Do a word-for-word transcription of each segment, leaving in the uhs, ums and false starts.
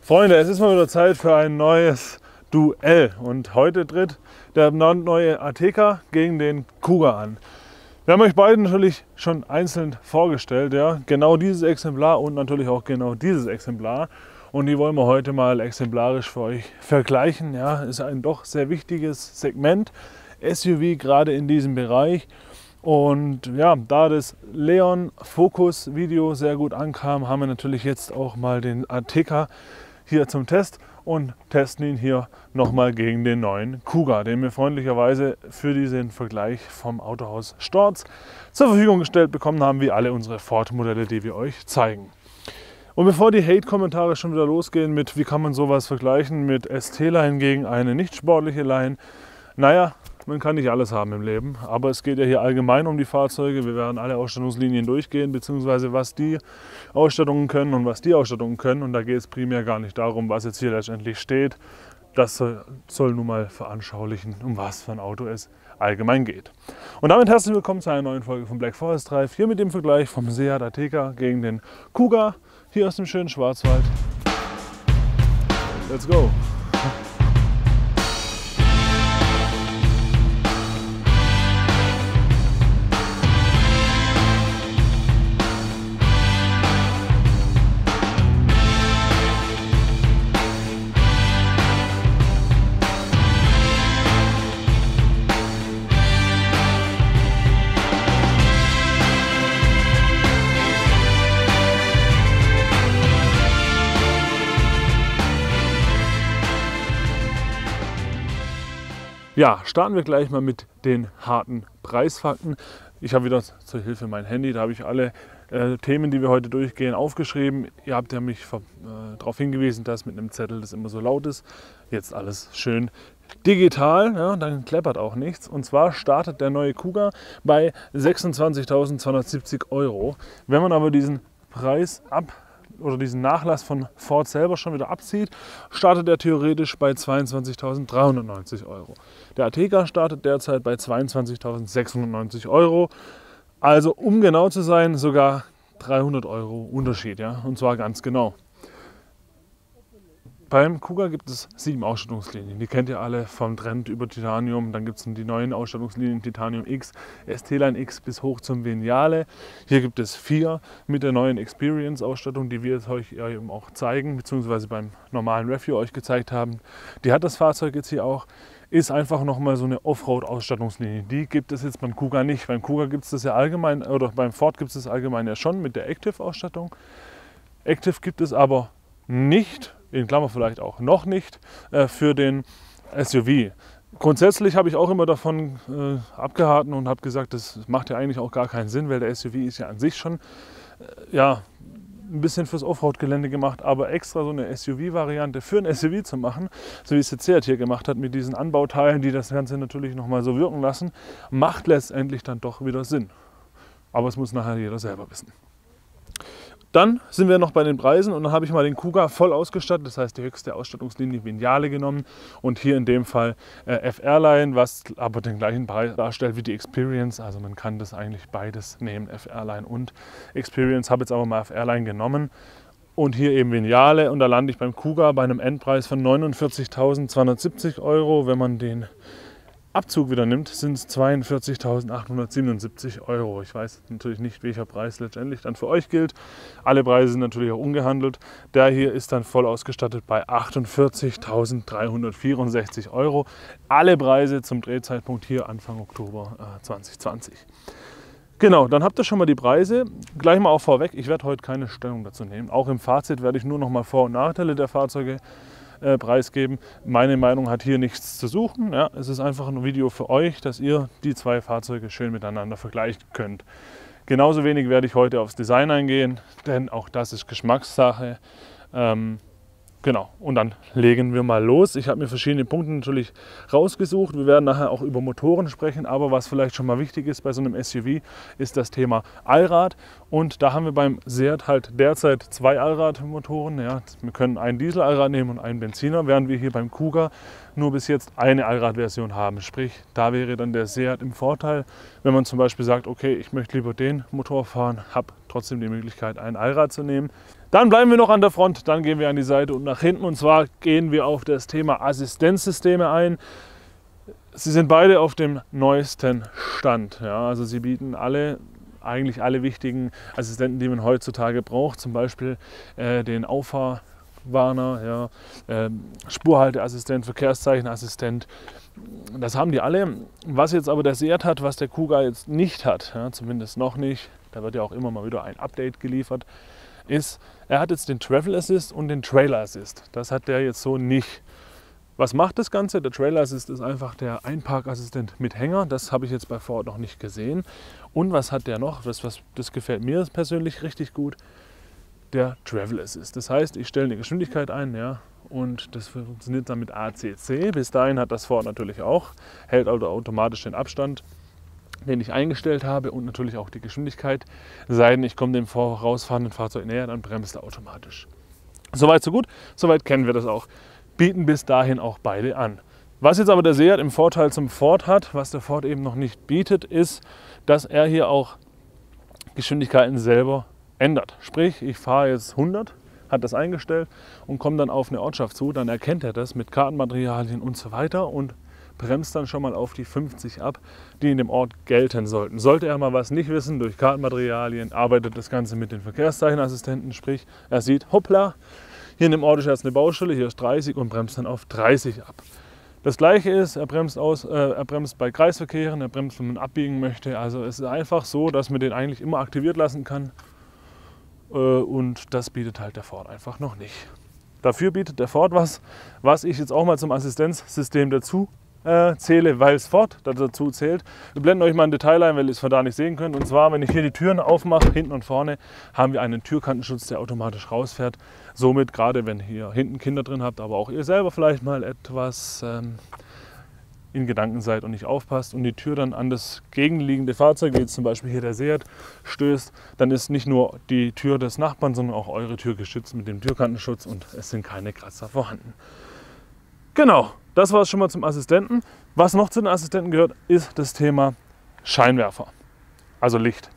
Freunde, es ist mal wieder Zeit für ein neues Duell und heute tritt der neue Ateca gegen den Kuga an. Wir haben euch beiden natürlich schon einzeln vorgestellt, ja, genau dieses Exemplar und natürlich auch genau dieses Exemplar. Und die wollen wir heute mal exemplarisch für euch vergleichen. Ja, ist ein doch sehr wichtiges Segment, S U V gerade in diesem Bereich. Und ja, da das Leon Focus Video sehr gut ankam, haben wir natürlich jetzt auch mal den Ateca hier zum Test und testen ihn hier nochmal gegen den neuen Kuga, den wir freundlicherweise für diesen Vergleich vom Autohaus Storz zur Verfügung gestellt bekommen haben, wie alle unsere Ford-Modelle, die wir euch zeigen. Und bevor die Hate-Kommentare schon wieder losgehen mit, wie kann man sowas vergleichen mit S T-Line gegen eine nicht sportliche Line, naja, man kann nicht alles haben im Leben, aber es geht ja hier allgemein um die Fahrzeuge. Wir werden alle Ausstattungslinien durchgehen, beziehungsweise was die Ausstattungen können und was die Ausstattungen können. Und da geht es primär gar nicht darum, was jetzt hier letztendlich steht. Das soll, soll nun mal veranschaulichen, um was für ein Auto es allgemein geht. Und damit herzlich willkommen zu einer neuen Folge von Black Forest Drive. Hier mit dem Vergleich vom Seat Ateca gegen den Kuga, hier aus dem schönen Schwarzwald. Let's go! Ja, starten wir gleich mal mit den harten Preisfakten. Ich habe wieder zur Hilfe mein Handy, da habe ich alle äh, Themen, die wir heute durchgehen, aufgeschrieben. Ihr habt ja mich äh, darauf hingewiesen, dass mit einem Zettel das immer so laut ist. Jetzt alles schön digital, ja, dann kleppert auch nichts. Und zwar startet der neue Kuga bei sechsundzwanzigtausendzweihundertsiebzig Euro. Wenn man aber diesen Preis ab oder diesen Nachlass von Ford selber schon wieder abzieht, startet er theoretisch bei zweiundzwanzigtausenddreihundertneunzig Euro. Der Ateca startet derzeit bei zweiundzwanzigtausendsechshundertneunzig Euro. Also um genau zu sein, sogar dreihundert Euro Unterschied, ja, und zwar ganz genau. Beim Kuga gibt es sieben Ausstattungslinien, die kennt ihr alle vom Trend über Titanium, dann gibt es die neuen Ausstattungslinien Titanium X, S T-Line X bis hoch zum Vignale. Hier gibt es vier mit der neuen Experience-Ausstattung, die wir jetzt euch eben auch zeigen, beziehungsweise beim normalen Review euch gezeigt haben. Die hat das Fahrzeug jetzt hier auch, ist einfach nochmal so eine Offroad-Ausstattungslinie. Die gibt es jetzt beim Kuga nicht. Beim Kuga gibt es das ja allgemein, oder beim Ford gibt es das allgemein ja schon mit der Active-Ausstattung. Active gibt es aber nicht, in Klammer vielleicht auch noch nicht, äh, für den S U V. Grundsätzlich habe ich auch immer davon äh, abgeraten und habe gesagt, das macht ja eigentlich auch gar keinen Sinn, weil der S U V ist ja an sich schon äh, ja, ein bisschen fürs Offroad-Gelände gemacht, aber extra so eine S U V-Variante für ein S U V zu machen, so wie es jetzt Seat hier gemacht hat mit diesen Anbauteilen, die das Ganze natürlich nochmal so wirken lassen, macht letztendlich dann doch wieder Sinn. Aber es muss nachher jeder selber wissen. Dann sind wir noch bei den Preisen und dann habe ich mal den Kuga voll ausgestattet, das heißt die höchste Ausstattungslinie Vignale genommen und hier in dem Fall äh, F R-Line, was aber den gleichen Preis darstellt wie die Experience, also man kann das eigentlich beides nehmen, F R-Line und Experience, habe jetzt aber mal F R-Line genommen und hier eben Vignale und da lande ich beim Kuga bei einem Endpreis von neunundvierzigtausendzweihundertsiebzig Euro, wenn man den Abzug wieder nimmt, sind es zweiundvierzigtausendachthundertsiebenundsiebzig Euro. Ich weiß natürlich nicht, welcher Preis letztendlich dann für euch gilt. Alle Preise sind natürlich auch ungehandelt. Der hier ist dann voll ausgestattet bei achtundvierzigtausenddreihundertvierundsechzig Euro. Alle Preise zum Drehzeitpunkt hier Anfang Oktober äh, zweitausendzwanzig. Genau, dann habt ihr schon mal die Preise. Gleich mal auch vorweg, ich werde heute keine Stellung dazu nehmen. Auch im Fazit werde ich nur noch mal Vor- und Nachteile der Fahrzeuge Äh, preisgeben. Meine Meinung hat hier nichts zu suchen. Ja, es ist einfach ein Video für euch, dass ihr die zwei Fahrzeuge schön miteinander vergleichen könnt. Genauso wenig werde ich heute aufs Design eingehen, denn auch das ist Geschmackssache. Ähm, Genau, und dann legen wir mal los. Ich habe mir verschiedene Punkte natürlich rausgesucht. Wir werden nachher auch über Motoren sprechen, aber was vielleicht schon mal wichtig ist bei so einem S U V, ist das Thema Allrad. Und da haben wir beim Seat halt derzeit zwei Allradmotoren. Ja, wir können einen Diesel-Allrad nehmen und einen Benziner, während wir hier beim Kuga nur bis jetzt eine Allradversion haben. Sprich, da wäre dann der Seat im Vorteil, wenn man zum Beispiel sagt, okay, ich möchte lieber den Motor fahren, habe trotzdem die Möglichkeit, ein Allrad zu nehmen. Dann bleiben wir noch an der Front, dann gehen wir an die Seite und nach hinten. Und zwar gehen wir auf das Thema Assistenzsysteme ein. Sie sind beide auf dem neuesten Stand. Ja, also sie bieten alle, eigentlich alle wichtigen Assistenten, die man heutzutage braucht. Zum Beispiel äh, den Auffahrwarner, ja, äh, Spurhalteassistent, Verkehrszeichenassistent. Das haben die alle. Was jetzt aber der Seat hat, was der Kuga jetzt nicht hat, ja, zumindest noch nicht, da wird ja auch immer mal wieder ein Update geliefert, ist, er hat jetzt den Travel Assist und den Trailer Assist. Das hat der jetzt so nicht. Was macht das Ganze? Der Trailer Assist ist einfach der Einparkassistent mit Hänger. Das habe ich jetzt bei Ford noch nicht gesehen. Und was hat der noch? Das, was, das gefällt mir persönlich richtig gut. Der Travel Assist. Das heißt, ich stelle eine Geschwindigkeit ein, ja, und das funktioniert dann mit A C C. Bis dahin hat das Ford natürlich auch. Hält also automatisch den Abstand, den ich eingestellt habe, und natürlich auch die Geschwindigkeit. Sei denn, ich komme dem vorausfahrenden Fahrzeug näher, dann bremst er automatisch. Soweit so gut, soweit kennen wir das auch. Bieten bis dahin auch beide an. Was jetzt aber der Seat im Vorteil zum Ford hat, was der Ford eben noch nicht bietet, ist, dass er hier auch Geschwindigkeiten selber ändert. Sprich, ich fahre jetzt hundert, hat das eingestellt und komme dann auf eine Ortschaft zu, dann erkennt er das mit Kartenmaterialien und so weiter und bremst dann schon mal auf die fünfzig ab, die in dem Ort gelten sollten. Sollte er mal was nicht wissen, durch Kartenmaterialien arbeitet das Ganze mit den Verkehrszeichenassistenten, sprich er sieht, hoppla, hier in dem Ort ist jetzt eine Baustelle, hier ist dreißig und bremst dann auf dreißig ab. Das gleiche ist, er bremst, aus, äh, er bremst bei Kreisverkehren, er bremst, wenn man abbiegen möchte. Also es ist einfach so, dass man den eigentlich immer aktiviert lassen kann, äh, und das bietet halt der Ford einfach noch nicht. Dafür bietet der Ford was, was ich jetzt auch mal zum Assistenzsystem dazu äh, zähle, weil es Ford dazu zählt. Wir blenden euch mal ein Detail ein, weil ihr es von da nicht sehen könnt. Und zwar, wenn ich hier die Türen aufmache, hinten und vorne, haben wir einen Türkantenschutz, der automatisch rausfährt. Somit, gerade wenn ihr hinten Kinder drin habt, aber auch ihr selber vielleicht mal etwas ähm, in Gedanken seid und nicht aufpasst und die Tür dann an das gegenliegende Fahrzeug, wie jetzt zum Beispiel hier der Seat, stößt, dann ist nicht nur die Tür des Nachbarn, sondern auch eure Tür geschützt mit dem Türkantenschutz und es sind keine Kratzer vorhanden. Genau, das war es schon mal zum Assistenten. Was noch zu den Assistenten gehört, ist das Thema Scheinwerfer, also Licht.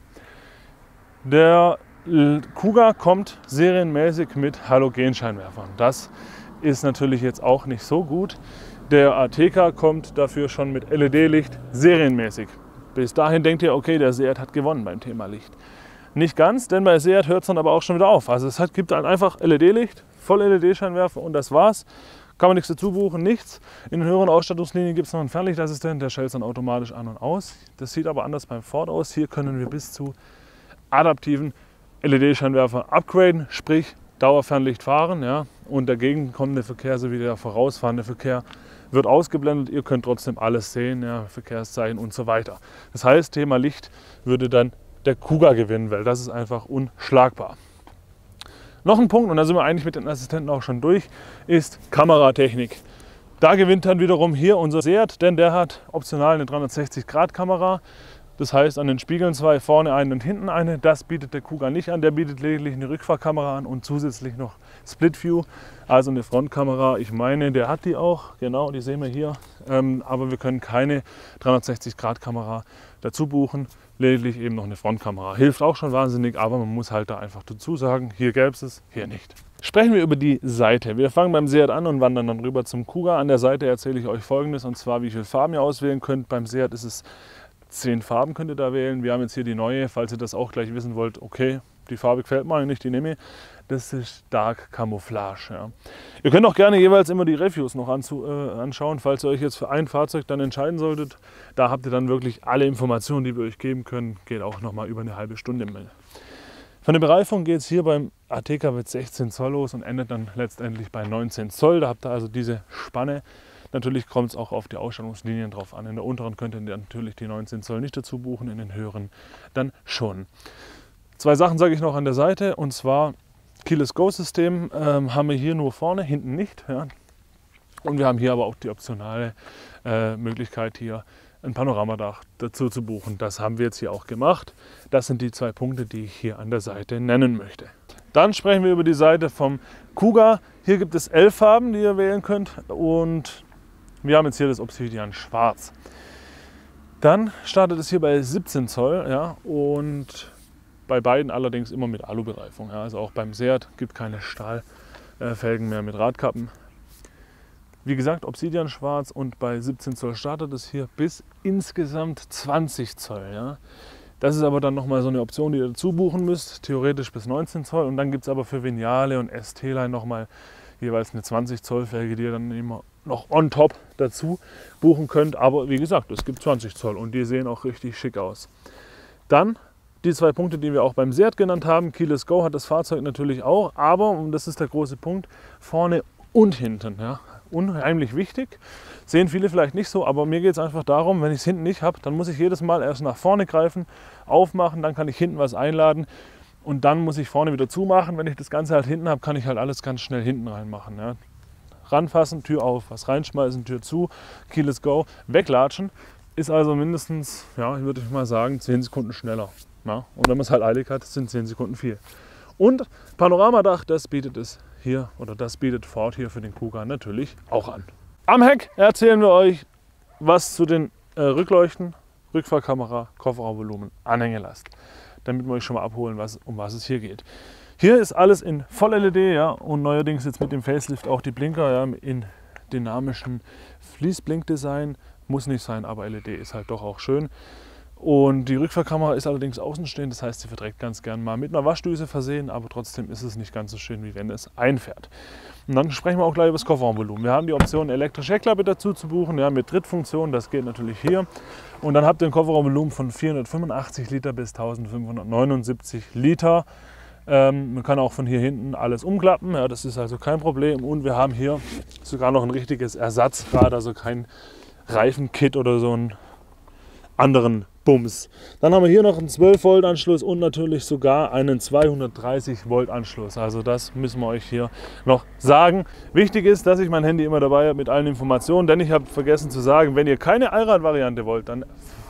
Der Kuga kommt serienmäßig mit Halogenscheinwerfern. Das ist natürlich jetzt auch nicht so gut. Der Ateca kommt dafür schon mit L E D-Licht serienmäßig. Bis dahin denkt ihr, okay, der Seat hat gewonnen beim Thema Licht. Nicht ganz, denn bei Seat hört es dann aber auch schon wieder auf. Also es hat, gibt dann einfach L E D-Licht, Voll-L E D-Scheinwerfer und das war's. Kann man nichts dazu buchen, nichts. In den höheren Ausstattungslinien gibt es noch einen Fernlichtassistent, der stellt es dann automatisch an und aus. Das sieht aber anders beim Ford aus. Hier können wir bis zu adaptiven L E D-Scheinwerfer upgraden, sprich Dauerfernlicht fahren, ja, und der gegenkommende Verkehr sowie der vorausfahrende Verkehr wird ausgeblendet. Ihr könnt trotzdem alles sehen, ja, Verkehrszeichen und so weiter. Das heißt, Thema Licht würde dann der Kuga gewinnen, weil das ist einfach unschlagbar. Noch ein Punkt, und da sind wir eigentlich mit den Assistenten auch schon durch, ist Kameratechnik. Da gewinnt dann wiederum hier unser Seat, denn der hat optional eine dreihundertsechzig Grad Kamera. Das heißt, an den Spiegeln zwei, vorne eine und hinten eine. Das bietet der Kuga nicht an. Der bietet lediglich eine Rückfahrkamera an und zusätzlich noch Split View, also eine Frontkamera. Ich meine, der hat die auch, genau, die sehen wir hier. Ähm, aber wir können keine dreihundertsechzig Grad Kamera dazu buchen. Lediglich eben noch eine Frontkamera. Hilft auch schon wahnsinnig, aber man muss halt da einfach dazu sagen, hier gäbe es es, hier nicht. Sprechen wir über die Seite. Wir fangen beim Seat an und wandern dann rüber zum Kuga. An der Seite erzähle ich euch Folgendes, und zwar, wie viele Farben ihr auswählen könnt. Beim Seat ist es zehn Farben, könnt ihr da wählen. Wir haben jetzt hier die neue, falls ihr das auch gleich wissen wollt. Okay, die Farbe gefällt mir nicht, die nehme ich. Das ist Dark Camouflage. Ja. Ihr könnt auch gerne jeweils immer die Reviews noch anzu, äh, anschauen, falls ihr euch jetzt für ein Fahrzeug dann entscheiden solltet. Da habt ihr dann wirklich alle Informationen, die wir euch geben können. Geht auch noch mal über eine halbe Stunde. Von der Bereifung geht es hier beim Ateca mit sechzehn Zoll los und endet dann letztendlich bei neunzehn Zoll. Da habt ihr also diese Spanne. Natürlich kommt es auch auf die Ausstattungslinien drauf an. In der unteren könnt ihr natürlich die neunzehn Zoll nicht dazu buchen, in den höheren dann schon. Zwei Sachen sage ich noch an der Seite, und zwar Keyless Go System ähm, haben wir hier nur vorne, hinten nicht. Ja. Und wir haben hier aber auch die optionale äh, Möglichkeit, hier ein Panoramadach dazu zu buchen. Das haben wir jetzt hier auch gemacht. Das sind die zwei Punkte, die ich hier an der Seite nennen möchte. Dann sprechen wir über die Seite vom Kuga. Hier gibt es elf Farben, die ihr wählen könnt, und wir haben jetzt hier das Obsidian Schwarz. Dann startet es hier bei siebzehn Zoll, ja, und bei beiden allerdings immer mit Alubereifung. Ja. Also auch beim Seat gibt es keine Stahlfelgen mehr mit Radkappen. Wie gesagt, Obsidian schwarz und bei siebzehn Zoll startet es hier bis insgesamt zwanzig Zoll. Ja. Das ist aber dann nochmal so eine Option, die ihr dazu buchen müsst, theoretisch bis neunzehn Zoll. Und dann gibt es aber für Vignale und S T-Line nochmal jeweils eine zwanzig Zoll Felge, die ihr dann immer noch on top dazu buchen könnt. Aber wie gesagt, es gibt zwanzig Zoll und die sehen auch richtig schick aus. Dann die zwei Punkte, die wir auch beim Seat genannt haben. Keyless Go hat das Fahrzeug natürlich auch, aber, und das ist der große Punkt, vorne und hinten. Ja. Unheimlich wichtig. Sehen viele vielleicht nicht so, aber mir geht es einfach darum, wenn ich es hinten nicht habe, dann muss ich jedes Mal erst nach vorne greifen, aufmachen, dann kann ich hinten was einladen und dann muss ich vorne wieder zumachen. Wenn ich das Ganze halt hinten habe, kann ich halt alles ganz schnell hinten reinmachen. Ja. Ranfassen, Tür auf, was reinschmeißen, Tür zu, Keyless Go, weglatschen. Ist also mindestens, ja, würde ich mal sagen, zehn Sekunden schneller. Ja. Und wenn man es halt eilig hat, sind zehn Sekunden viel. Und Panoramadach, das bietet es hier, oder das bietet Ford hier für den Kuga natürlich auch an. Am Heck erzählen wir euch was zu den äh, Rückleuchten, Rückfahrkamera, Kofferraumvolumen, Anhängelast, damit wir euch schon mal abholen, was, um was es hier geht. Hier ist alles in Voll-L E D, ja, und neuerdings jetzt mit dem Facelift auch die Blinker, ja, in dynamischen Fließblinkdesign. Muss nicht sein, aber L E D ist halt doch auch schön. Und die Rückfahrkamera ist allerdings außenstehend, das heißt, sie verträgt ganz gern mal mit einer Waschdüse versehen, aber trotzdem ist es nicht ganz so schön, wie wenn es einfährt. Und dann sprechen wir auch gleich über das Kofferraumvolumen. Wir haben die Option, elektrische Heckklappe dazu zu buchen, ja, mit Trittfunktion, das geht natürlich hier. Und dann habt ihr ein Kofferraumvolumen von vierhundertfünfundachtzig Liter bis eintausendfünfhundertneunundsiebzig Liter. Ähm, man kann auch von hier hinten alles umklappen, ja, das ist also kein Problem. Und wir haben hier sogar noch ein richtiges Ersatzrad, also kein Reifenkit oder so einen anderen Bums. Dann haben wir hier noch einen zwölf Volt Anschluss und natürlich sogar einen zweihundertdreißig Volt Anschluss. Also das müssen wir euch hier noch sagen. Wichtig ist, dass ich mein Handy immer dabei habe mit allen Informationen, denn ich habe vergessen zu sagen, wenn ihr keine Allrad-Variante wollt, dann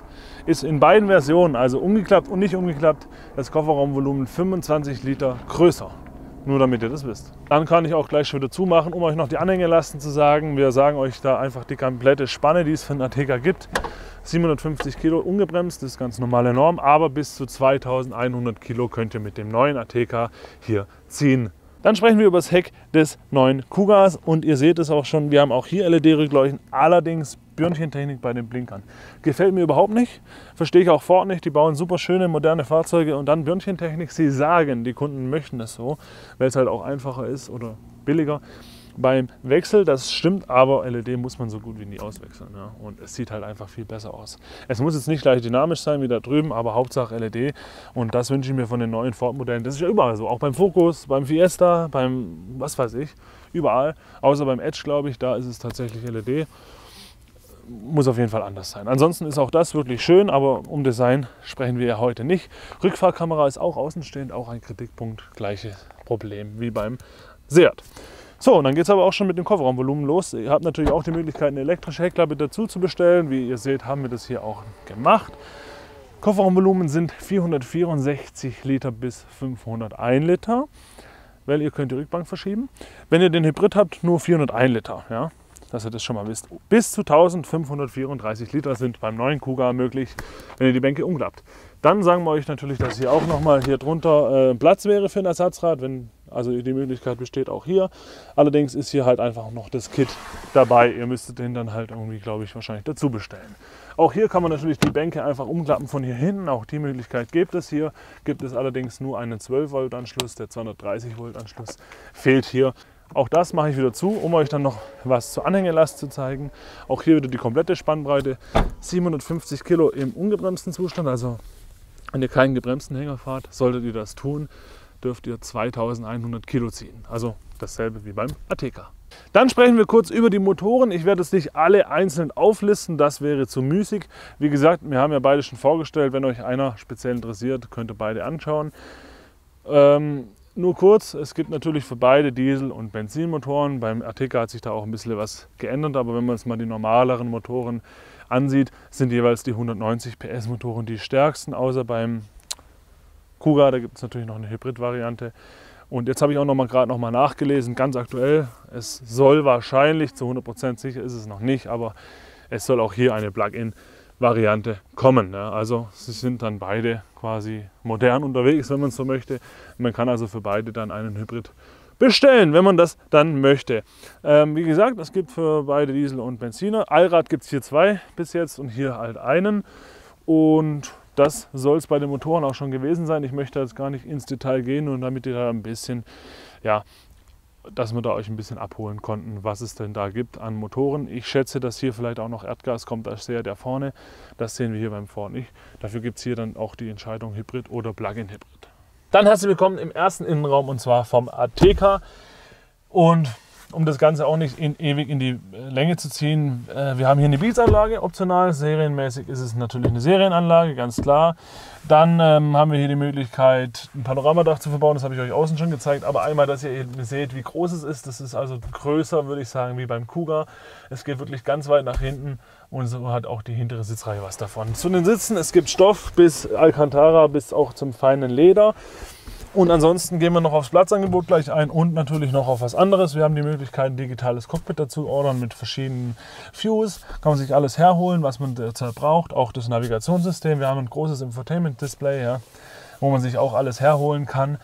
ist in beiden Versionen, also umgeklappt und nicht umgeklappt, das Kofferraumvolumen fünfundzwanzig Liter größer. Nur damit ihr das wisst. Dann kann ich auch gleich schon wieder zumachen, um euch noch die Anhängelasten zu sagen. Wir sagen euch da einfach die komplette Spanne, die es für den Ateca gibt. siebenhundertfünfzig Kilo ungebremst, das ist ganz normale Norm, aber bis zu zweitausendeinhundert Kilo könnt ihr mit dem neuen Ateca hier ziehen. Dann sprechen wir über das Heck des neuen Kugas und ihr seht es auch schon, wir haben auch hier L E D-Rückleuchten, allerdings Birnchentechnik bei den Blinkern. Gefällt mir überhaupt nicht, verstehe ich auch Ford nicht, die bauen super schöne, moderne Fahrzeuge und dann Birnchentechnik, sie sagen, die Kunden möchten das so, weil es halt auch einfacher ist oder billiger. Beim Wechsel, das stimmt, aber L E D muss man so gut wie nie auswechseln. Ja? Und es sieht halt einfach viel besser aus. Es muss jetzt nicht gleich dynamisch sein wie da drüben, aber Hauptsache L E D. Und das wünsche ich mir von den neuen Ford-Modellen. Das ist ja überall so, auch beim Focus, beim Fiesta, beim was weiß ich, überall. Außer beim Edge, glaube ich, da ist es tatsächlich L E D. Muss auf jeden Fall anders sein. Ansonsten ist auch das wirklich schön, aber um Design sprechen wir ja heute nicht. Rückfahrkamera ist auch außenstehend, auch ein Kritikpunkt. Gleiches Problem wie beim Seat. So, und dann geht es aber auch schon mit dem Kofferraumvolumen los. Ihr habt natürlich auch die Möglichkeit, eine elektrische Heckklappe dazu zu bestellen. Wie ihr seht, haben wir das hier auch gemacht. Kofferraumvolumen sind vierhundertvierundsechzig Liter bis fünfhunderteins Liter, weil ihr könnt die Rückbank verschieben. Wenn ihr den Hybrid habt, nur vierhunderteins Liter, ja, dass ihr das schon mal wisst. Bis zu eintausendfünfhundertvierunddreißig Liter sind beim neuen Kuga möglich, wenn ihr die Bänke umklappt. Dann sagen wir euch natürlich, dass hier auch noch mal hier drunter äh, Platz wäre für ein Ersatzrad, wenn also die Möglichkeit besteht auch hier. Allerdings ist hier halt einfach noch das Kit dabei. Ihr müsstet den dann halt irgendwie, glaube ich, wahrscheinlich dazu bestellen. Auch hier kann man natürlich die Bänke einfach umklappen von hier hinten. Auch die Möglichkeit gibt es hier. Gibt es allerdings nur einen zwölf Volt Anschluss. Der zweihundertdreißig Volt Anschluss fehlt hier. Auch das mache ich wieder zu, um euch dann noch was zur Anhängelast zu zeigen. Auch hier wieder die komplette Spannbreite. siebenhundertfünfzig Kilo im ungebremsten Zustand. Also wenn ihr keinen gebremsten Hänger fahrt, solltet ihr das tun, dürft ihr zweitausendeinhundert Kilo ziehen. Also dasselbe wie beim Ateca. Dann sprechen wir kurz über die Motoren. Ich werde es nicht alle einzeln auflisten, das wäre zu müßig. Wie gesagt, wir haben ja beide schon vorgestellt. Wenn euch einer speziell interessiert, könnt ihr beide anschauen. Ähm, nur kurz, es gibt natürlich für beide Diesel- und Benzinmotoren. Beim Ateca hat sich da auch ein bisschen was geändert, aber wenn man jetzt mal die normaleren Motoren ansieht, sind jeweils die hundertneunzig P S Motoren die stärksten, außer beim Kuga, da gibt es natürlich noch eine Hybrid-Variante. Und jetzt habe ich auch noch mal gerade noch mal nachgelesen, ganz aktuell, es soll wahrscheinlich, zu hundert Prozent sicher ist es noch nicht, aber es soll auch hier eine Plug-in Variante kommen. Ja. Also sie sind dann beide quasi modern unterwegs, wenn man so möchte. Man kann also für beide dann einen Hybrid bestellen, wenn man das dann möchte. Ähm, wie gesagt, es gibt für beide Diesel und Benziner. Allrad gibt es hier zwei bis jetzt und hier halt einen. Und das soll es bei den Motoren auch schon gewesen sein. Ich möchte jetzt gar nicht ins Detail gehen und damit ihr da ein bisschen, ja, dass wir da euch ein bisschen abholen konnten, was es denn da gibt an Motoren. Ich schätze, dass hier vielleicht auch noch Erdgas kommt als Seat der vorne. Das sehen wir hier beim Ford nicht. Dafür gibt es hier dann auch die Entscheidung Hybrid oder Plug-in-Hybrid. Dann herzlich willkommen im ersten Innenraum und zwar vom Ateca. Und um das Ganze auch nicht in, ewig in die Länge zu ziehen, äh, wir haben hier eine Beats-Anlage, optional. Serienmäßig ist es natürlich eine Serienanlage, ganz klar. Dann ähm, haben wir hier die Möglichkeit, ein Panoramadach zu verbauen. Das habe ich euch außen schon gezeigt. Aber einmal, dass ihr eben seht, wie groß es ist. Das ist also größer, würde ich sagen, wie beim Kuga. Es geht wirklich ganz weit nach hinten und so hat auch die hintere Sitzreihe was davon. Zu den Sitzen, es gibt Stoff bis Alcantara, bis auch zum feinen Leder. Und ansonsten gehen wir noch aufs Platzangebot gleich ein und natürlich noch auf was anderes. Wir haben die Möglichkeit, ein digitales Cockpit dazu ordern mit verschiedenen Views. Kann man sich alles herholen, was man derzeit braucht. Auch das Navigationssystem. Wir haben ein großes Infotainment-Display, ja, wo man sich auch alles herholen kann.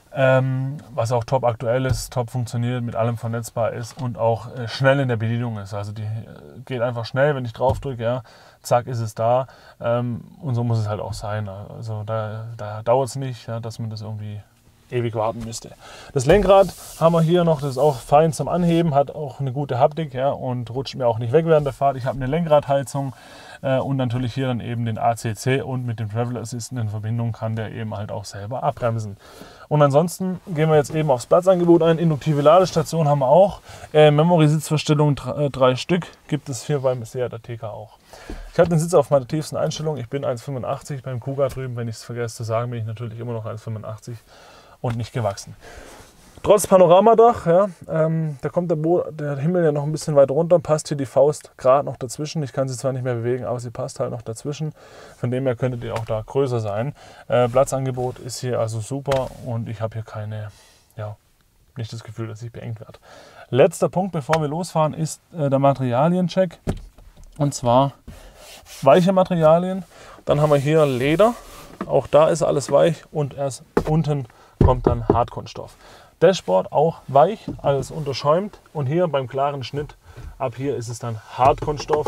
Ähm, was auch top aktuell ist, top funktioniert, mit allem vernetzbar ist und auch äh, schnell in der Bedienung ist. Also die äh, geht einfach schnell, wenn ich drauf drücke, ja, zack ist es da. Ähm, und so muss es halt auch sein. Also da, da dauert es nicht, ja, dass man das irgendwie ewig warten müsste. Das Lenkrad haben wir hier noch, das ist auch fein zum Anheben, hat auch eine gute Haptik, ja, und rutscht mir auch nicht weg während der Fahrt. Ich habe eine Lenkradheizung äh, und natürlich hier dann eben den A C C und mit dem Travel Assistant in Verbindung kann der eben halt auch selber abbremsen. Und ansonsten gehen wir jetzt eben aufs Platzangebot ein. Induktive Ladestation haben wir auch. Äh, Memory-Sitzverstellung drei, drei Stück gibt es hier beim Seat Ateca auch. Ich habe den Sitz auf meiner tiefsten Einstellung. Ich bin eins Komma fünfundachtzig, beim Kuga drüben, wenn ich es vergesse zu sagen, bin ich natürlich immer noch eins Komma fünfundachtzig und nicht gewachsen. Trotz Panoramadach, ja, ähm, da kommt der, Bo der Himmel ja noch ein bisschen weit runter, passt hier die Faust gerade noch dazwischen. Ich kann sie zwar nicht mehr bewegen, aber sie passt halt noch dazwischen. Von dem her könntet ihr auch da größer sein. Äh, Platzangebot ist hier also super und ich habe hier keine, ja, nicht das Gefühl, dass ich beengt werde. Letzter Punkt, bevor wir losfahren, ist äh, der Materialiencheck. Und zwar weiche Materialien. Dann haben wir hier Leder. Auch da ist alles weich und erst unten kommt dann Hartkunststoff. Dashboard auch weich, alles unterschäumt und hier beim klaren Schnitt, ab hier ist es dann Hartkunststoff.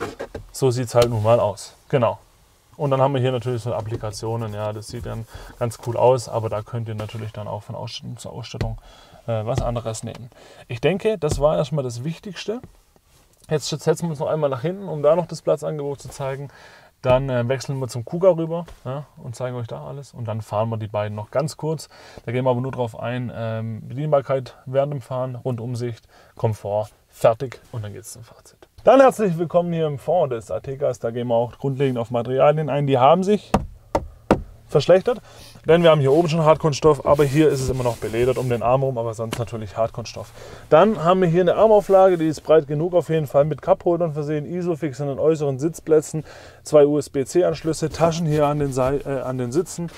So sieht es halt nun mal aus. Genau. Und dann haben wir hier natürlich so Applikationen, ja, das sieht dann ganz cool aus, aber da könnt ihr natürlich dann auch von Ausstattung zu Ausstattung äh, was anderes nehmen. Ich denke, das war erstmal das Wichtigste. Jetzt setzen wir uns noch einmal nach hinten, um da noch das Platzangebot zu zeigen. Dann äh, wechseln wir zum Kuga rüber, ja, und zeigen euch da alles. Und dann fahren wir die beiden noch ganz kurz. Da gehen wir aber nur drauf ein. Ähm, Bedienbarkeit während dem Fahren, Rundumsicht, Komfort, fertig und dann geht es zum Fazit. Dann herzlich willkommen hier im Fond des Atecas. Da gehen wir auch grundlegend auf Materialien ein. Die haben sich verschlechtert, denn wir haben hier oben schon Hartkunststoff, aber hier ist es immer noch beledert um den Arm rum, aber sonst natürlich Hartkunststoff. Dann haben wir hier eine Armauflage, die ist breit genug auf jeden Fall, mit Cupholdern versehen, Isofix an den äußeren Sitzplätzen, zwei U S B C Anschlüsse, Taschen hier an den, Seil, äh, an den Sitzen.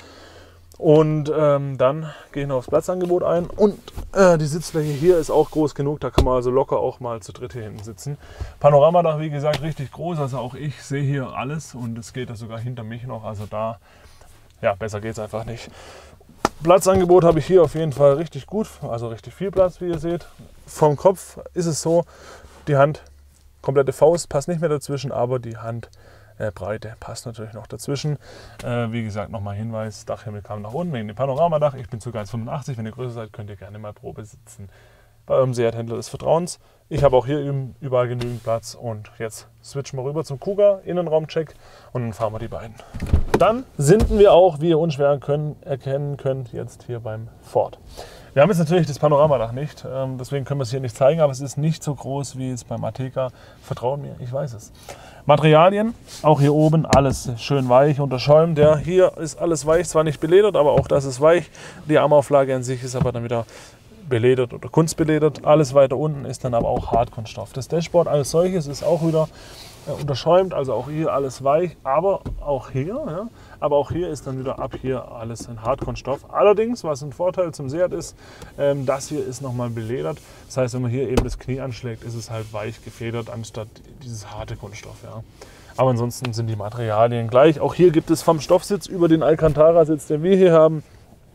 Und ähm, dann gehen wir aufs Platzangebot ein und äh, die Sitzfläche hier ist auch groß genug, da kann man also locker auch mal zu dritt hier hinten sitzen. Panoramadach, wie gesagt, richtig groß, also auch ich sehe hier alles und es geht da sogar hinter mich noch, also da, ja, besser geht es einfach nicht. Platzangebot habe ich hier auf jeden Fall richtig gut, also richtig viel Platz, wie ihr seht. Vom Kopf ist es so, die Hand, komplette Faust, passt nicht mehr dazwischen, aber die Hand Äh, Breite passt natürlich noch dazwischen. Äh, wie gesagt, nochmal Hinweis, Dachhimmel kam nach unten wegen dem Panoramadach. Ich bin ca. eins Komma fünfundachtzig, wenn ihr größer seid, könnt ihr gerne mal Probe sitzen. Bei eurem Seat-Händler des Vertrauens. Ich habe auch hier überall genügend Platz und jetzt switchen wir rüber zum Kuga, Innenraumcheck und dann fahren wir die beiden. Dann sind wir auch, wie ihr unschwer können, erkennen könnt, jetzt hier beim Ford. Wir haben jetzt natürlich das Panoramadach nicht, ähm, deswegen können wir es hier nicht zeigen, aber es ist nicht so groß wie jetzt beim Ateca. Vertraut mir, ich weiß es. Materialien, auch hier oben alles schön weich, unterschäumt. Ja, hier ist alles weich, zwar nicht beledert, aber auch das ist weich. Die Armauflage an sich ist aber dann wieder beledert oder kunstbeledert. Alles weiter unten ist dann aber auch Hartkunststoff. Das Dashboard als solches ist auch wieder äh, unterschäumt, also auch hier alles weich, aber auch hier, ja, aber auch hier ist dann wieder ab hier alles in Hartkunststoff. Allerdings, was ein Vorteil zum Seat ist, ähm, das hier ist nochmal beledert. Das heißt, wenn man hier eben das Knie anschlägt, ist es halt weich gefedert, anstatt dieses harte Kunststoff. Ja. Aber ansonsten sind die Materialien gleich. Auch hier gibt es vom Stoffsitz über den Alcantara-Sitz, den wir hier haben,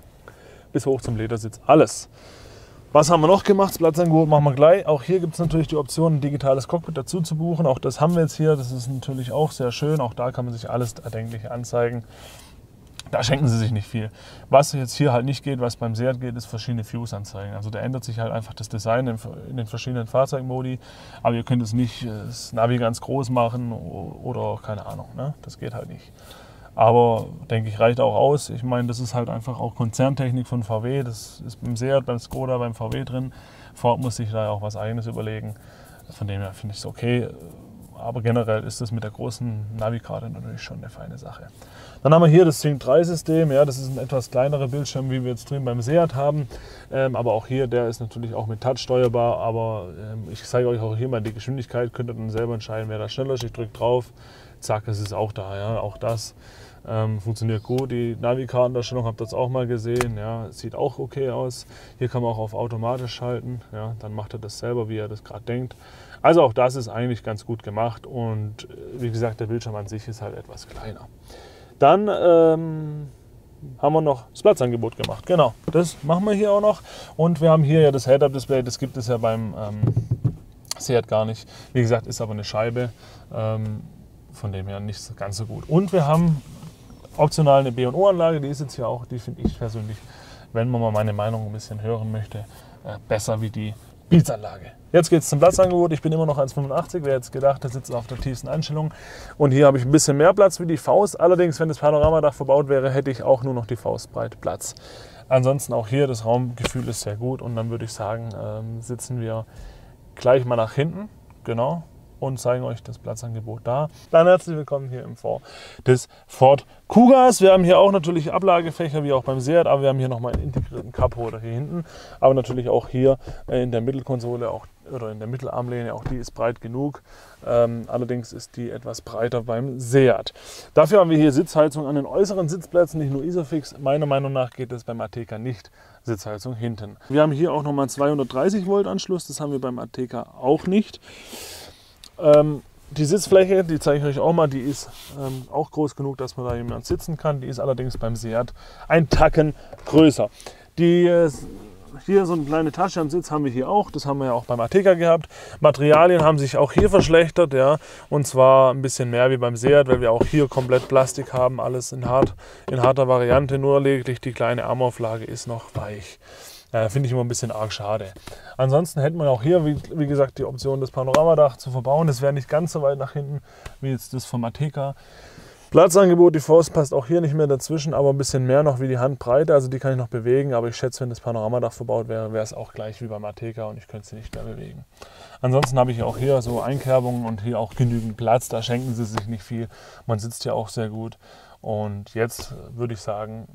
bis hoch zum Ledersitz alles. Was haben wir noch gemacht? Das Platzangebot machen wir gleich. Auch hier gibt es natürlich die Option, ein digitales Cockpit dazu zu buchen. Auch das haben wir jetzt hier. Das ist natürlich auch sehr schön. Auch da kann man sich alles Erdenkliche anzeigen. Da schenken sie sich nicht viel. Was jetzt hier halt nicht geht, was beim Seat geht, ist verschiedene Views-Anzeigen. Also da ändert sich halt einfach das Design in den verschiedenen Fahrzeugmodi. Aber ihr könnt es nicht das Navi ganz groß machen oder keine Ahnung. Ne? Das geht halt nicht. Aber denke ich, reicht auch aus. Ich meine, das ist halt einfach auch Konzerntechnik von V W. Das ist beim Seat, beim Skoda, beim V W drin. Ford muss sich da ja auch was Eigenes überlegen. Von dem her finde ich es okay. Aber generell ist das mit der großen Navikarte natürlich schon eine feine Sache. Dann haben wir hier das Sync drei System. Ja, das ist ein etwas kleinerer Bildschirm, wie wir jetzt drin beim Seat haben. Ähm, aber auch hier, der ist natürlich auch mit Touch steuerbar. Aber ähm, ich zeige euch auch hier mal die Geschwindigkeit. Könnt ihr dann selber entscheiden, wer da schneller ist. Ich drücke drauf. Zack, es ist auch da. Ja, auch das. Ähm, funktioniert gut. Die Navikartendarstellung habt ihr das auch mal gesehen. Ja, sieht auch okay aus. Hier kann man auch auf automatisch schalten. Ja, dann macht er das selber, wie er das gerade denkt. Also auch das ist eigentlich ganz gut gemacht. Und wie gesagt, der Bildschirm an sich ist halt etwas kleiner. Dann ähm, haben wir noch das Platzangebot gemacht. Genau, das machen wir hier auch noch. Und wir haben hier ja das Head-Up-Display. Das gibt es ja beim ähm, Seat gar nicht. Wie gesagt, ist aber eine Scheibe. Ähm, von dem her nicht ganz so gut. Und wir haben optional eine B und O-Anlage, die ist jetzt hier auch, die finde ich persönlich, wenn man mal meine Meinung ein bisschen hören möchte, äh, besser wie die Beats-Anlage. Jetzt geht es zum Platzangebot. Ich bin immer noch eins Komma fünfundachtzig. Wer jetzt gedacht, der sitzt auf der tiefsten Einstellung. Und hier habe ich ein bisschen mehr Platz wie die Faust. Allerdings, wenn das Panoramadach verbaut wäre, hätte ich auch nur noch die Faustbreit Platz. Ansonsten auch hier, das Raumgefühl ist sehr gut. Und dann würde ich sagen, ähm, sitzen wir gleich mal nach hinten. Genau. Und zeigen euch das Platzangebot da. Dann herzlich willkommen hier im Fond des Ford Kugas. Wir haben hier auch natürlich Ablagefächer, wie auch beim Seat, aber wir haben hier nochmal einen integrierten Cup-Holder hier hinten. Aber natürlich auch hier in der Mittelkonsole auch, oder in der Mittelarmlehne, auch die ist breit genug. Ähm, allerdings ist die etwas breiter beim Seat. Dafür haben wir hier Sitzheizung an den äußeren Sitzplätzen, nicht nur Isofix. Meiner Meinung nach geht es beim Ateca nicht. Sitzheizung hinten. Wir haben hier auch nochmal einen zweihundertdreißig Volt Anschluss, das haben wir beim Ateca auch nicht. Ähm, die Sitzfläche, die zeige ich euch auch mal, die ist ähm, auch groß genug, dass man da jemand sitzen kann. Die ist allerdings beim Seat ein Tacken größer. Die, äh, hier so eine kleine Tasche am Sitz haben wir hier auch. Das haben wir ja auch beim Ateca gehabt. Materialien haben sich auch hier verschlechtert, ja, und zwar ein bisschen mehr wie beim Seat, weil wir auch hier komplett Plastik haben, alles in, hart, in harter Variante. Nur lediglich die kleine Armauflage ist noch weich. Äh, Finde ich immer ein bisschen arg schade. Ansonsten hätten wir auch hier, wie, wie gesagt, die Option, das Panoramadach zu verbauen. Das wäre nicht ganz so weit nach hinten wie jetzt das vom Ateca. Platzangebot, die Faust passt auch hier nicht mehr dazwischen, aber ein bisschen mehr noch wie die Handbreite. Also die kann ich noch bewegen, aber ich schätze, wenn das Panoramadach verbaut wäre, wäre es auch gleich wie beim Ateca und ich könnte sie nicht mehr bewegen. Ansonsten habe ich auch hier so Einkerbungen und hier auch genügend Platz. Da schenken sie sich nicht viel. Man sitzt hier auch sehr gut. Und jetzt würde ich sagen,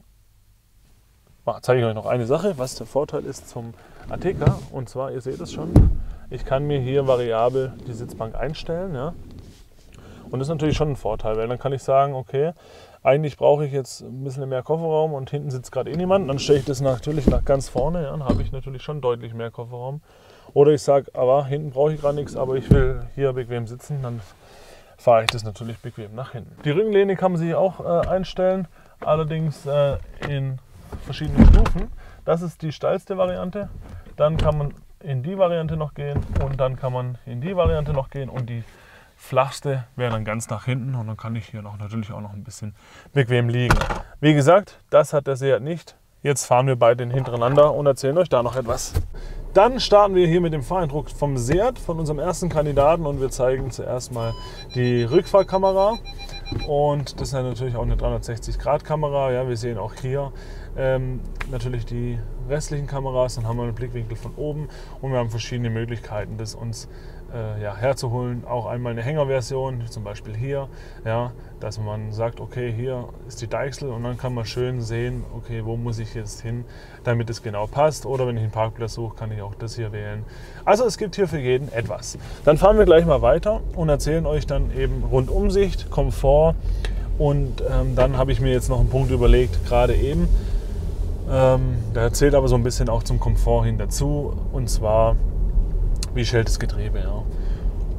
zeige ich euch noch eine Sache, was der Vorteil ist zum Ateca. Und zwar, ihr seht es schon, ich kann mir hier variabel die Sitzbank einstellen. Ja? Und das ist natürlich schon ein Vorteil, weil dann kann ich sagen, okay, eigentlich brauche ich jetzt ein bisschen mehr Kofferraum und hinten sitzt gerade eh niemand. Dann stelle ich das natürlich nach ganz vorne, ja? Dann habe ich natürlich schon deutlich mehr Kofferraum. Oder ich sage, aber hinten brauche ich gerade nichts, aber ich will hier bequem sitzen, dann fahre ich das natürlich bequem nach hinten. Die Rückenlehne kann man sich auch äh, einstellen, allerdings äh, in verschiedene Stufen. Das ist die steilste Variante. Dann kann man in die Variante noch gehen und dann kann man in die Variante noch gehen und die flachste wäre dann ganz nach hinten und dann kann ich hier noch natürlich auch noch ein bisschen bequem liegen. Wie gesagt, das hat der Seat nicht. Jetzt fahren wir beide hintereinander und erzählen euch da noch etwas. Dann starten wir hier mit dem Fahreindruck vom Seat, von unserem ersten Kandidaten, und wir zeigen zuerst mal die Rückfahrkamera. Und das ist ja natürlich auch eine dreihundertsechzig Grad Kamera. Ja, wir sehen auch hier ähm, natürlich die restlichen Kameras. Dann haben wir einen Blickwinkel von oben und wir haben verschiedene Möglichkeiten, das uns äh, ja, herzuholen. Auch einmal eine Hängerversion, zum Beispiel hier, ja, dass man sagt, okay, hier ist die Deichsel und dann kann man schön sehen, okay, wo muss ich jetzt hin, damit es genau passt. Oder wenn ich einen Parkplatz suche, kann ich auch das hier wählen. Also es gibt hier für jeden etwas. Dann fahren wir gleich mal weiter und erzählen euch dann eben Rundumsicht, Komfort, und ähm, dann habe ich mir jetzt noch einen Punkt überlegt, gerade eben. Ähm, der erzählt aber so ein bisschen auch zum Komfort hin dazu, und zwar, wie schellt das Getriebe. Ja.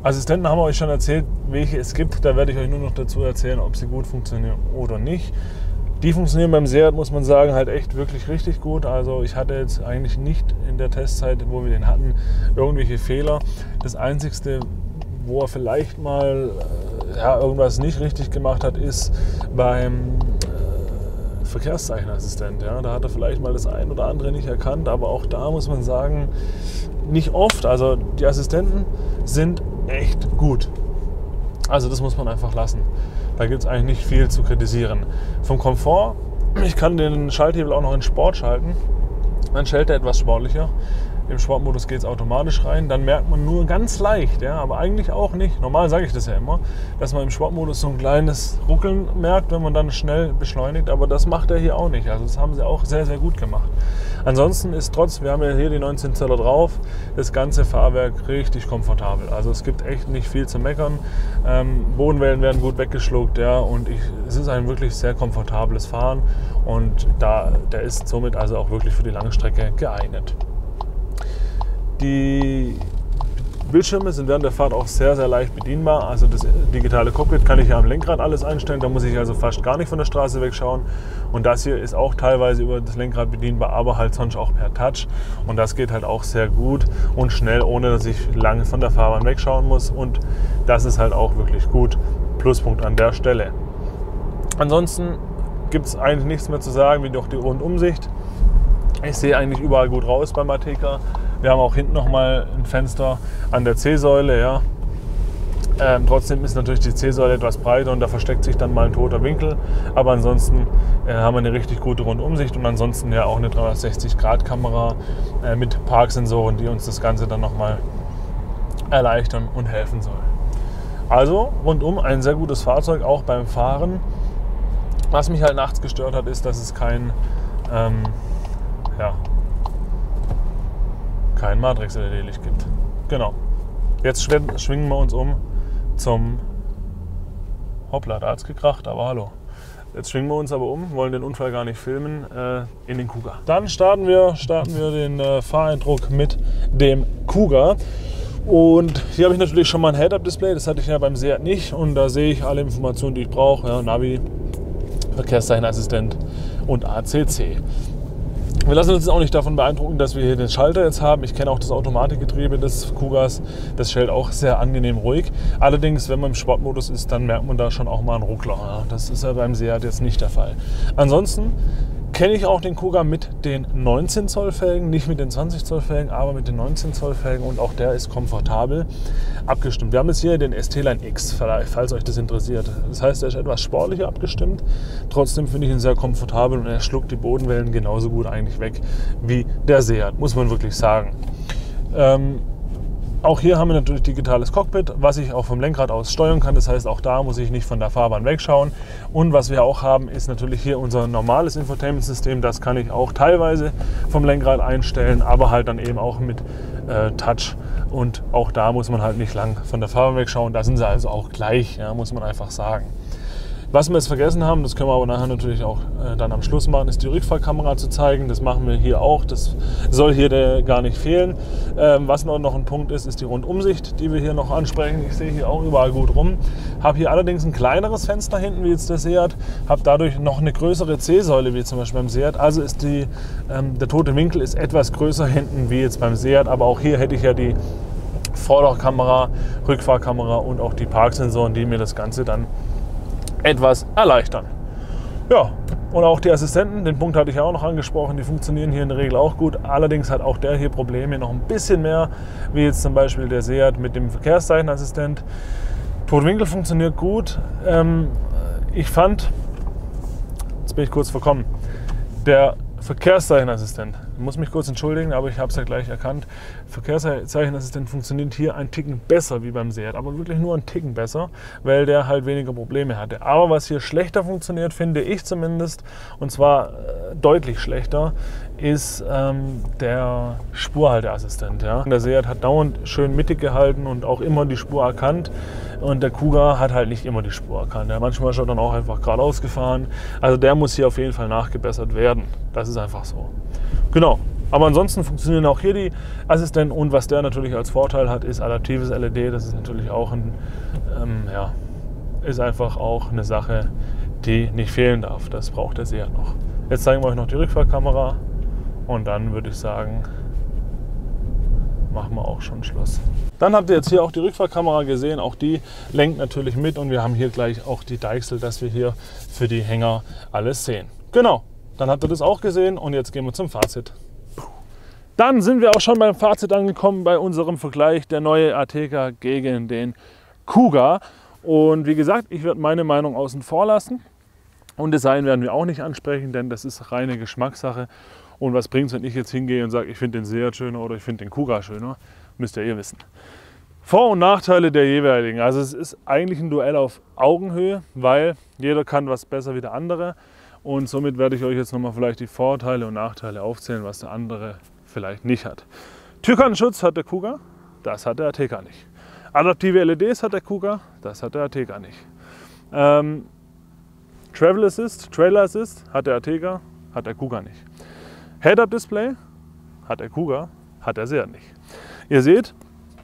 Assistenten haben wir euch schon erzählt, welche es gibt. Da werde ich euch nur noch dazu erzählen, ob sie gut funktionieren oder nicht. Die funktionieren beim Seat, muss man sagen, halt echt wirklich richtig gut. Also ich hatte jetzt eigentlich nicht in der Testzeit, wo wir den hatten, irgendwelche Fehler. Das Einzige, wo er vielleicht mal ja, irgendwas nicht richtig gemacht hat, ist beim äh, Verkehrszeichenassistent. Ja. Da hat er vielleicht mal das ein oder andere nicht erkannt, aber auch da muss man sagen, nicht oft. Also die Assistenten sind echt gut. Also das muss man einfach lassen. Da gibt es eigentlich nicht viel zu kritisieren. Vom Komfort, ich kann den Schalthebel auch noch in Sport schalten. Dann schaltet er etwas sportlicher. Im Sportmodus geht es automatisch rein. Dann merkt man nur ganz leicht, ja, aber eigentlich auch nicht. Normal sage ich das ja immer, dass man im Sportmodus so ein kleines Ruckeln merkt, wenn man dann schnell beschleunigt. Aber das macht er hier auch nicht. Also das haben sie auch sehr, sehr gut gemacht. Ansonsten ist trotz, wir haben ja hier die neunzehn Zöller drauf, das ganze Fahrwerk richtig komfortabel. Also es gibt echt nicht viel zu meckern. Ähm, Bodenwellen werden gut weggeschluckt, ja, und ich, es ist ein wirklich sehr komfortables Fahren und da, der ist somit also auch wirklich für die lange Strecke geeignet. Die Bildschirme sind während der Fahrt auch sehr, sehr leicht bedienbar. Also das digitale Cockpit kann ich ja am Lenkrad alles einstellen. Da muss ich also fast gar nicht von der Straße wegschauen. Und das hier ist auch teilweise über das Lenkrad bedienbar, aber halt sonst auch per Touch. Und das geht halt auch sehr gut und schnell, ohne dass ich lange von der Fahrbahn wegschauen muss. Und das ist halt auch wirklich gut. Pluspunkt an der Stelle. Ansonsten gibt es eigentlich nichts mehr zu sagen, wie doch die Rundumsicht. Ich sehe eigentlich überall gut raus beim Ateca. Wir haben auch hinten nochmal ein Fenster an der C-Säule. Ja. Ähm, trotzdem ist natürlich die C-Säule etwas breiter und da versteckt sich dann mal ein toter Winkel. Aber ansonsten äh, haben wir eine richtig gute Rundumsicht und ansonsten ja auch eine dreihundertsechzig Grad Kamera äh, mit Parksensoren, die uns das Ganze dann nochmal erleichtern und helfen soll. Also rundum ein sehr gutes Fahrzeug, auch beim Fahren. Was mich halt nachts gestört hat, ist, dass es kein ähm, ja, kein Matrix-L E D-Licht gibt. Genau. Jetzt schwingen wir uns um zum Hoppla, da hat es gekracht, aber hallo. Jetzt schwingen wir uns aber um, wollen den Unfall gar nicht filmen, äh, in den Kuga. Dann starten wir, starten wir den äh, Fahreindruck mit dem Kuga. Und hier habe ich natürlich schon mal ein Head-Up-Display, das hatte ich ja beim Seat nicht. Und da sehe ich alle Informationen, die ich brauche. Ja, Navi, Verkehrszeichenassistent und A C C. Wir lassen uns auch nicht davon beeindrucken, dass wir hier den Schalter jetzt haben. Ich kenne auch das Automatikgetriebe des Kugas. Das stellt auch sehr angenehm ruhig. Allerdings, wenn man im Sportmodus ist, dann merkt man da schon auch mal einen Ruckler. Das ist ja beim Seat jetzt nicht der Fall. Ansonsten kenne ich auch den Kuga mit den neunzehn Zoll Felgen, nicht mit den zwanzig Zoll Felgen, aber mit den neunzehn Zoll Felgen und auch der ist komfortabel abgestimmt. Wir haben jetzt hier den S T-Line X, falls euch das interessiert. Das heißt, er ist etwas sportlicher abgestimmt. Trotzdem finde ich ihn sehr komfortabel und er schluckt die Bodenwellen genauso gut eigentlich weg wie der Seat, muss man wirklich sagen. Ähm, Auch hier haben wir natürlich digitales Cockpit, was ich auch vom Lenkrad aus steuern kann. Das heißt, auch da muss ich nicht von der Fahrbahn wegschauen. Und was wir auch haben, ist natürlich hier unser normales Infotainment-System. Das kann ich auch teilweise vom Lenkrad einstellen, aber halt dann eben auch mit äh, Touch. Und auch da muss man halt nicht lang von der Fahrbahn wegschauen. Da sind sie also auch gleich, ja, muss man einfach sagen. Was wir jetzt vergessen haben, das können wir aber nachher natürlich auch äh, dann am Schluss machen, ist die Rückfahrkamera zu zeigen. Das machen wir hier auch. Das soll hier der, gar nicht fehlen. Ähm, was noch, noch ein Punkt ist, ist die Rundumsicht, die wir hier noch ansprechen. Ich sehe hier auch überall gut rum. Habe hier allerdings ein kleineres Fenster hinten, wie jetzt der Seat. Habe dadurch noch eine größere C-Säule, wie zum Beispiel beim Seat. Also ist die, ähm, der tote Winkel ist etwas größer hinten, wie jetzt beim Seat. Aber auch hier hätte ich ja die Vorderkamera, Rückfahrkamera und auch die Parksensoren, die mir das Ganze dann etwas erleichtern. Ja, und auch die Assistenten, den Punkt hatte ich ja auch noch angesprochen, die funktionieren hier in der Regel auch gut. Allerdings hat auch der hier Probleme noch ein bisschen mehr, wie jetzt zum Beispiel der Seat mit dem Verkehrszeichenassistent. Totwinkel funktioniert gut. Ähm, ich fand, jetzt bin ich kurz verkommen, der Verkehrszeichenassistent, ich muss mich kurz entschuldigen, aber ich habe es ja gleich erkannt. Verkehrszeichenassistent funktioniert hier ein Ticken besser wie beim Seat, aber wirklich nur ein Ticken besser, weil der halt weniger Probleme hatte. Aber was hier schlechter funktioniert, finde ich zumindest, und zwar äh, deutlich schlechter, ist ähm, der Spurhalteassistent. Ja? Der Seat hat dauernd schön mittig gehalten und auch immer die Spur erkannt. Und der Kuga hat halt nicht immer die Spur erkannt. Ja, manchmal ist er dann auch einfach geradeaus gefahren. Also der muss hier auf jeden Fall nachgebessert werden. Das ist einfach so. Genau. Aber ansonsten funktionieren auch hier die Assistenten und was der natürlich als Vorteil hat, ist adaptives L E D. Das ist natürlich auch ein, ähm, ja, ist einfach auch eine Sache, die nicht fehlen darf. Das braucht der Seat noch. Jetzt zeigen wir euch noch die Rückfahrkamera und dann würde ich sagen, machen wir auch schon Schluss. Dann habt ihr jetzt hier auch die Rückfahrkamera gesehen, auch die lenkt natürlich mit und wir haben hier gleich auch die Deichsel, dass wir hier für die Hänger alles sehen. Genau, dann habt ihr das auch gesehen und jetzt gehen wir zum Fazit. Dann sind wir auch schon beim Fazit angekommen bei unserem Vergleich der neue Ateca gegen den Kuga. Und wie gesagt, ich werde meine Meinung außen vor lassen und Design werden wir auch nicht ansprechen, denn das ist reine Geschmackssache. Und was bringt es, wenn ich jetzt hingehe und sage, ich finde den Seat schöner oder ich finde den Kuga schöner? Müsst ihr eh wissen. Vor- und Nachteile der jeweiligen. Also es ist eigentlich ein Duell auf Augenhöhe, weil jeder kann was besser wie der andere. Und somit werde ich euch jetzt nochmal vielleicht die Vorteile und Nachteile aufzählen, was der andere vielleicht nicht hat. Türkantenschutz hat der Kuga, das hat der Ateca nicht. Adaptive L E Ds hat der Kuga, das hat der Ateca nicht. Ähm, Travel Assist, Trailer Assist hat der Ateca, hat der Kuga nicht. Head-Up-Display hat der Kuga, hat der Seat nicht. Ihr seht,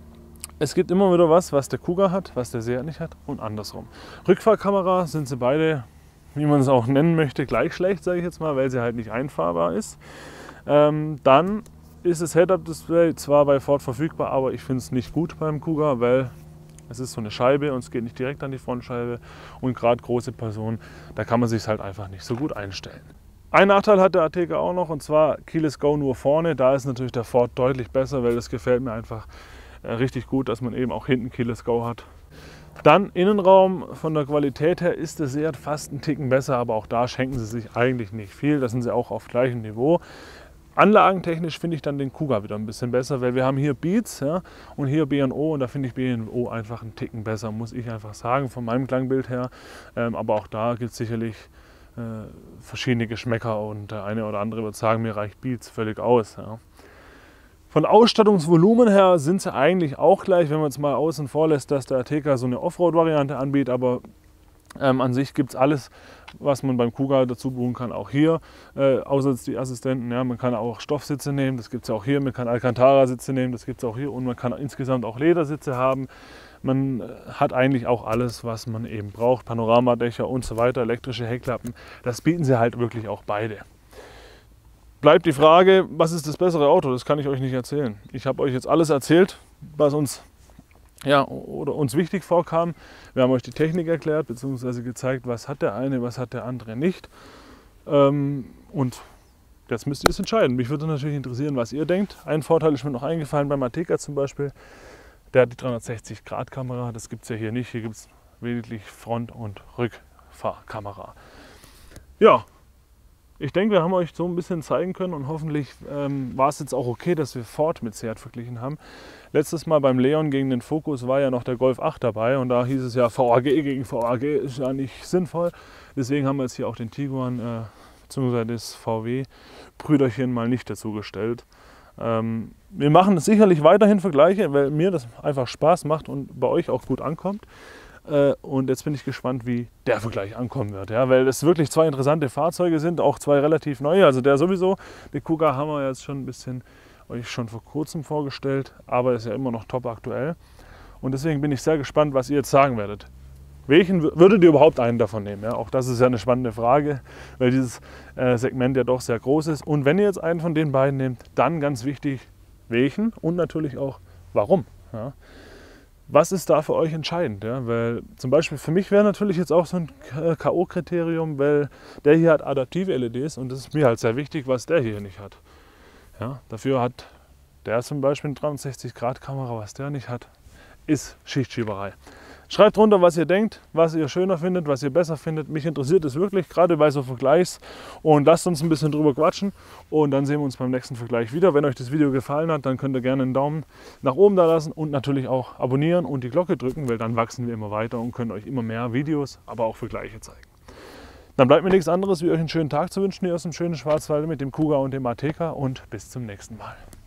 es gibt immer wieder was, was der Kuga hat, was der Seat nicht hat und andersrum. Rückfahrkamera sind sie beide, wie man es auch nennen möchte, gleich schlecht, sage ich jetzt mal, weil sie halt nicht einfahrbar ist. Ähm, dann ist das Head-Up-Display zwar bei Ford verfügbar, aber ich finde es nicht gut beim Kuga, weil es ist so eine Scheibe und es geht nicht direkt an die Frontscheibe und gerade große Personen, da kann man sich halt einfach nicht so gut einstellen. Ein Nachteil hat der Ateca auch noch und zwar Keyless Go nur vorne. Da ist natürlich der Ford deutlich besser, weil das gefällt mir einfach äh, richtig gut, dass man eben auch hinten Keyless Go hat. Dann Innenraum, von der Qualität her ist der Seat fast einen Ticken besser, aber auch da schenken sie sich eigentlich nicht viel. Da sind sie auch auf gleichem Niveau. Anlagentechnisch finde ich dann den Kuga wieder ein bisschen besser, weil wir haben hier Beats, ja, und hier B und O und da finde ich B und O einfach einen Ticken besser, muss ich einfach sagen, von meinem Klangbild her. Ähm, aber auch da gibt es sicherlich äh, verschiedene Geschmäcker und der eine oder andere wird sagen, mir reicht Beats völlig aus. Ja. Von Ausstattungsvolumen her sind sie eigentlich auch gleich, wenn man es mal außen vor lässt, dass der Ateca so eine Offroad-Variante anbietet, aber Ähm, an sich gibt es alles, was man beim Kuga dazu buchen kann, auch hier, äh, außer die Assistenten. Ja, man kann auch Stoffsitze nehmen, das gibt es ja auch hier, man kann Alcantara-Sitze nehmen, das gibt es auch hier und man kann insgesamt auch Ledersitze haben. Man äh, hat eigentlich auch alles, was man eben braucht, Panoramadächer und so weiter, elektrische Heckklappen, das bieten sie halt wirklich auch beide. Bleibt die Frage, was ist das bessere Auto? Das kann ich euch nicht erzählen. Ich habe euch jetzt alles erzählt, was uns Ja, oder uns wichtig vorkam. Wir haben euch die Technik erklärt, beziehungsweise gezeigt, was hat der eine, was hat der andere nicht. Ähm, und jetzt müsst ihr es entscheiden. Mich würde natürlich interessieren, was ihr denkt. Ein Vorteil ist mir noch eingefallen beim Ateca zum Beispiel. Der hat die dreihundertsechzig Grad Kamera, das gibt es ja hier nicht. Hier gibt es lediglich Front- und Rückfahrkamera. Ja, ich denke, wir haben euch so ein bisschen zeigen können und hoffentlich ähm, war es jetzt auch okay, dass wir Ford mit Seat verglichen haben. Letztes Mal beim Leon gegen den Focus war ja noch der Golf acht dabei und da hieß es ja, V A G gegen V A G ist ja nicht sinnvoll. Deswegen haben wir jetzt hier auch den Tiguan äh, bzw. das V W-Brüderchen mal nicht dazu gestellt. Ähm, wir machen sicherlich weiterhin Vergleiche, weil mir das einfach Spaß macht und bei euch auch gut ankommt. Äh, und jetzt bin ich gespannt, wie der Vergleich ankommen wird. Ja? Weil es wirklich zwei interessante Fahrzeuge sind, auch zwei relativ neue. Also der sowieso, den Kuga haben wir jetzt schon ein bisschen euch schon vor kurzem vorgestellt, aber ist ja immer noch top aktuell. Und deswegen bin ich sehr gespannt, was ihr jetzt sagen werdet. Welchen würdet ihr überhaupt einen davon nehmen? Ja, auch das ist ja eine spannende Frage, weil dieses äh, Segment ja doch sehr groß ist. Und wenn ihr jetzt einen von den beiden nehmt, dann ganz wichtig, welchen und natürlich auch warum. Ja. Was ist da für euch entscheidend? Ja? Weil zum Beispiel für mich wäre natürlich jetzt auch so ein K O-Kriterium, weil der hier hat adaptive L E Ds und das ist mir halt sehr wichtig, was der hier nicht hat. Ja, dafür hat der zum Beispiel eine dreihundertsechzig Grad Kamera, was der nicht hat, ist Schichtschieberei. Schreibt runter, was ihr denkt, was ihr schöner findet, was ihr besser findet. Mich interessiert es wirklich, gerade bei so Vergleichs. Und lasst uns ein bisschen drüber quatschen. Und dann sehen wir uns beim nächsten Vergleich wieder. Wenn euch das Video gefallen hat, dann könnt ihr gerne einen Daumen nach oben da lassen und natürlich auch abonnieren und die Glocke drücken, weil dann wachsen wir immer weiter und können euch immer mehr Videos, aber auch Vergleiche zeigen. Dann bleibt mir nichts anderes, wie euch einen schönen Tag zu wünschen hier aus dem schönen Schwarzwald mit dem Kuga und dem Ateca und bis zum nächsten Mal.